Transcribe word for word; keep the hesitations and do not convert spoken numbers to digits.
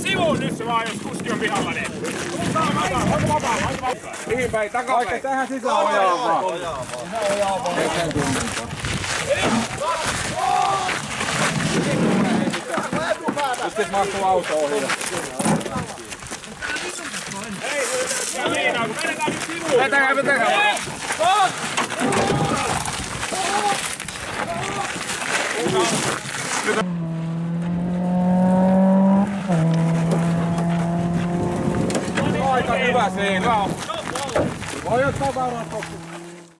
sivuun nyt se vaan, jos kuski on pihalla, niin. Oiko vapaa, oiko vapaa? Mihin päin? Takapäin. Vaikka tähän sisään ojaa vaan. Ojaa vaan. Ojaa vaan. Ei sen tunnistaa. Nyt mahtuu auto ohi. Hei, ja Miina, kun vedetään nyt sivuun. Vetäkää, vetäkää. Aika hyvä siinä. Voi ottaa varaa.